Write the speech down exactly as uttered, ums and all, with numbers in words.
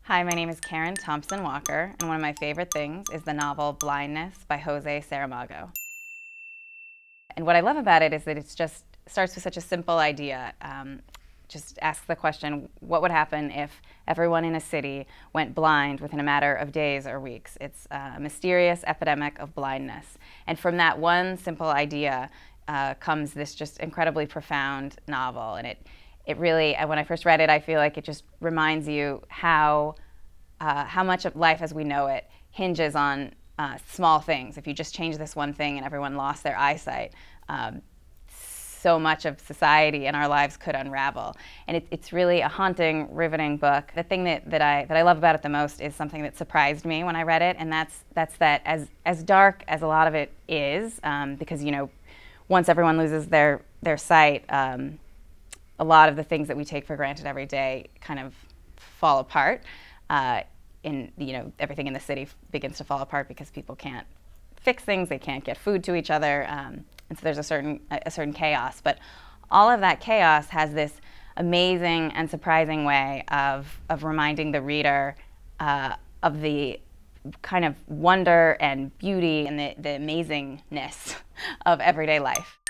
Hi, my name is Karen Thompson Walker, and one of my favorite things is the novel Blindness by Jose Saramago. And what I love about it is that it just starts with such a simple idea. Um, just asks the question, what would happen if everyone in a city went blind within a matter of days or weeks? It's a mysterious epidemic of blindness. And from that one simple idea uh, comes this just incredibly profound novel. And it, it really, when I first read it, I feel like it just reminds you how, uh, how much of life as we know it hinges on uh, small things. If you just change this one thing and everyone lost their eyesight, um, so much of society and our lives could unravel. And it, it's really a haunting, riveting book. The thing that, that, I, that I love about it the most is something that surprised me when I read it, and that's, that's that as, as dark as a lot of it is, um, because, you know, once everyone loses their, their sight, um, a lot of the things that we take for granted every day kind of fall apart. Uh, in, you know, everything in the city begins to fall apart because people can't fix things, they can't get food to each other, um, and so there's a certain, a certain chaos. But all of that chaos has this amazing and surprising way of, of reminding the reader uh, of the kind of wonder and beauty and the, the amazingness of everyday life.